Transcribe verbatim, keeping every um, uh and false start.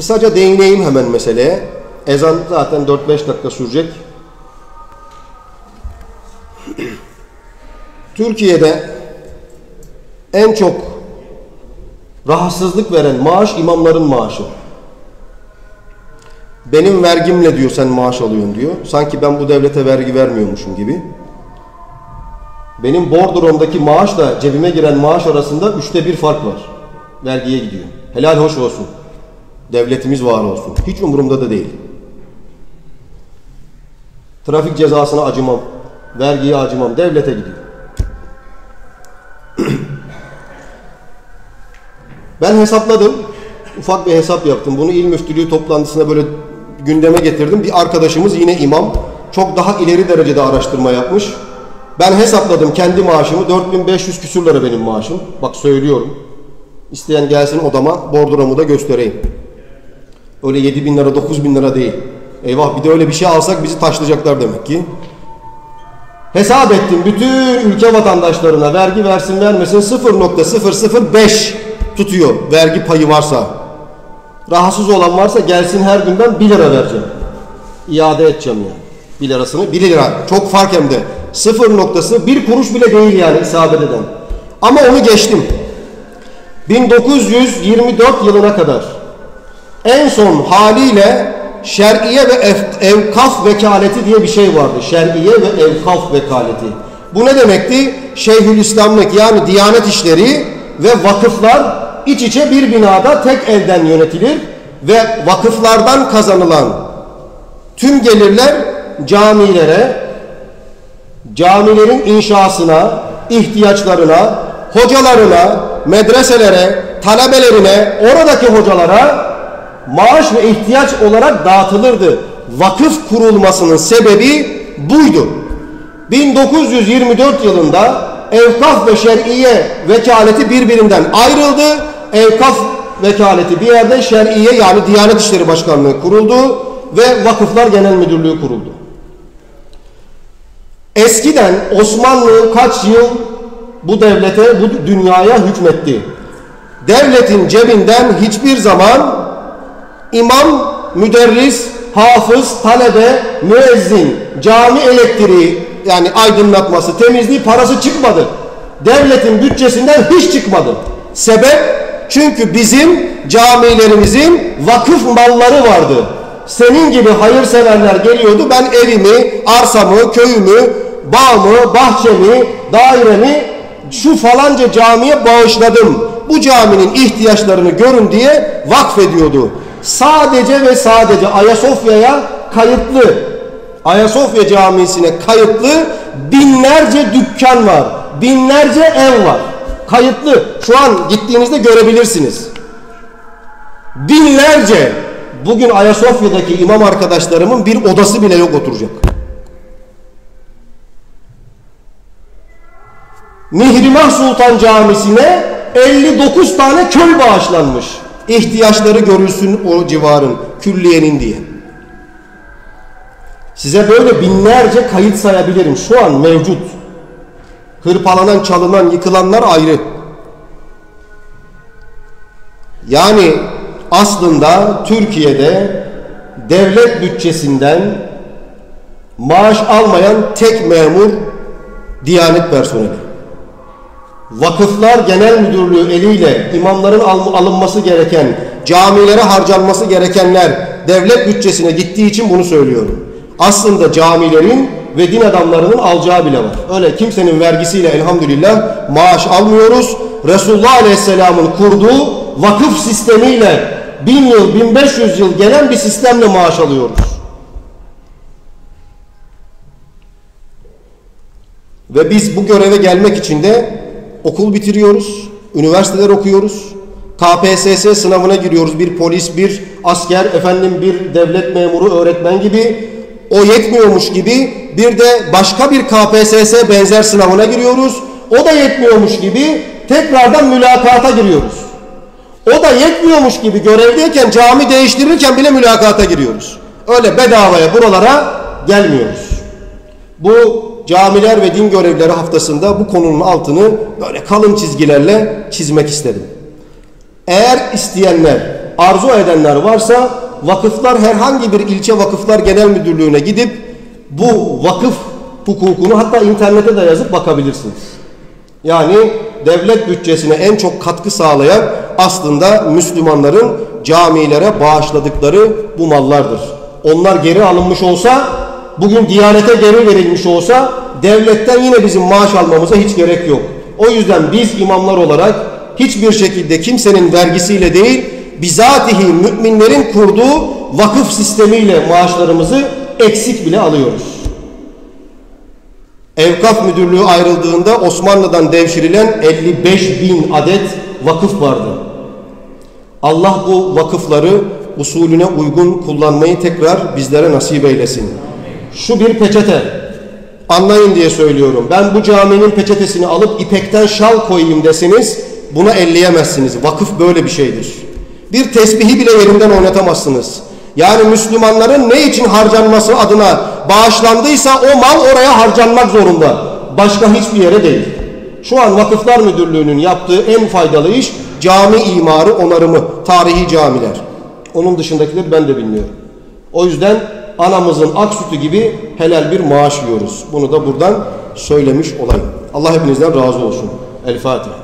Kısaca değineyim hemen meseleye. Ezan zaten dört beş dakika sürecek. Türkiye'de en çok rahatsızlık veren maaş imamların maaşı. Benim vergimle diyor sen maaş alıyorsun diyor. Sanki ben bu devlete vergi vermiyormuşum gibi. Benim bordromdaki maaşla cebime giren maaş arasında üçte bir fark var. Vergiye gidiyor. Helal hoş olsun. Devletimiz var olsun. Hiç umurumda da değil. Trafik cezasına acımam. Vergiye acımam. Devlete gidiyor. Ben hesapladım. Ufak bir hesap yaptım. Bunu İl Müftülüğü toplantısına böyle gündeme getirdim. Bir arkadaşımız yine imam. Çok daha ileri derecede araştırma yapmış. Ben hesapladım kendi maaşımı. dört bin beş yüz küsür lira benim maaşım. Bak söylüyorum. İsteyen gelsin odama. Bordromu da göstereyim. Öyle yedi bin lira, dokuz bin lira değil. Eyvah bir de öyle bir şey alsak bizi taşlayacaklar demek ki. Hesap ettim. Bütün ülke vatandaşlarına vergi versin vermesin sıfır nokta sıfır sıfır beş tutuyor. Vergi payı varsa. Rahatsız olan varsa gelsin her günden bir lira vereceğim. İade edeceğim yani. bir lirasını. bir lira. Çok fark hem de. sıfır noktası bir kuruş bile değil yani isabet eden. Ama onu geçtim. bin dokuz yüz yirmi dört yılına kadar en son haliyle şer'iye ve evkaf vekaleti diye bir şey vardı. Şer'iye ve evkaf vekaleti. Bu ne demekti? Şeyhülislamlık yani Diyanet İşleri ve vakıflar iç içe bir binada tek elden yönetilir ve vakıflardan kazanılan tüm gelirler camilere, camilerin inşasına, ihtiyaçlarına, hocalarına, medreselere, talebelerine, oradaki hocalara maaş ve ihtiyaç olarak dağıtılırdı. Vakıf kurulmasının sebebi buydu. bin dokuz yüz yirmi dört yılında evkaf ve şer'iye vekaleti birbirinden ayrıldı. Evkaf vekaleti bir yerde, şer'iye yani Diyanet İşleri Başkanlığı kuruldu ve Vakıflar Genel Müdürlüğü kuruldu. Eskiden Osmanlı kaç yıl bu devlete, bu dünyaya hükmetti. Devletin cebinden hiçbir zaman imam, müderris, hafız, talebe, müezzin, cami elektriği yani aydınlatması, temizliği parası çıkmadı. Devletin bütçesinden hiç çıkmadı. Sebep? Çünkü bizim camilerimizin vakıf malları vardı. Senin gibi hayırseverler geliyordu. Ben evimi, arsamı, köyümü, bağımı, bahçemi, dairemi şu falanca camiye bağışladım. Bu caminin ihtiyaçlarını görün diye vakfediyordu. Sadece ve sadece Ayasofya'ya kayıtlı, Ayasofya Camisi'ne kayıtlı binlerce dükkan var. Binlerce ev var. Kayıtlı. Şu an gittiğinizde görebilirsiniz. Binlerce. Bugün Ayasofya'daki imam arkadaşlarımın bir odası bile yok oturacak. Mihrimah Sultan Camisi'ne elli dokuz tane köy bağışlanmış. İhtiyaçları görülsün o civarın, külliyenin diye. Size böyle binlerce kayıt sayabilirim. Şu an mevcut. Hırpalanan, çalınan, yıkılanlar ayrı. Yani aslında Türkiye'de devlet bütçesinden maaş almayan tek memur Diyanet personeli. Vakıflar Genel Müdürlüğü eliyle imamların alınması gereken, camilere harcanması gerekenler devlet bütçesine gittiği için bunu söylüyorum. Aslında camilerin ve din adamlarının alacağı bile var. Öyle kimsenin vergisiyle elhamdülillah maaş almıyoruz. Resulullah Aleyhisselam'ın kurduğu vakıf sistemiyle bin yıl, bin beş yüz yıl gelen bir sistemle maaş alıyoruz. Ve biz bu göreve gelmek için de okul bitiriyoruz, üniversiteler okuyoruz, K P S S sınavına giriyoruz. Bir polis, bir asker, efendim bir devlet memuru, öğretmen gibi. O yetmiyormuş gibi bir de başka bir K P S S benzer sınavına giriyoruz. O da yetmiyormuş gibi tekrardan mülakata giriyoruz. O da yetmiyormuş gibi görevdeyken, cami değiştirirken bile mülakata giriyoruz. Öyle bedavaya buralara gelmiyoruz. Bu camiler ve din görevlileri haftasında bu konunun altını böyle kalın çizgilerle çizmek istedim. Eğer isteyenler arzu edenler varsa vakıflar herhangi bir ilçe vakıflar genel müdürlüğüne gidip bu vakıf hukukunu hatta internete de yazıp bakabilirsiniz. Yani devlet bütçesine en çok katkı sağlayan aslında Müslümanların camilere bağışladıkları bu mallardır. Onlar geri alınmış olsa, bugün Diyanete geri verilmiş olsa devletten yine bizim maaş almamıza hiç gerek yok. O yüzden biz imamlar olarak hiçbir şekilde kimsenin vergisiyle değil, bizatihi müminlerin kurduğu vakıf sistemiyle maaşlarımızı eksik bile alıyoruz. Evkaf Müdürlüğü ayrıldığında Osmanlı'dan devşirilen elli beş bin adet vakıf vardı. Allah bu vakıfları usulüne uygun kullanmayı tekrar bizlere nasip eylesin. Şu bir peçete, anlayın diye söylüyorum. Ben bu caminin peçetesini alıp ipekten şal koyayım deseniz buna elleyemezsiniz. Vakıf böyle bir şeydir. Bir tesbihi bile yerinden oynatamazsınız. Yani Müslümanların ne için harcanması adına bağışlandıysa o mal oraya harcanmak zorunda. Başka hiçbir yere değil. Şu an Vakıflar Müdürlüğü'nün yaptığı en faydalı iş cami imarı, onarımı, tarihi camiler. Onun dışındakileri ben de bilmiyorum. O yüzden anamızın ak sütü gibi helal bir maaş yiyoruz. Bunu da buradan söylemiş olayım. Allah hepinizden razı olsun. El Fatiha.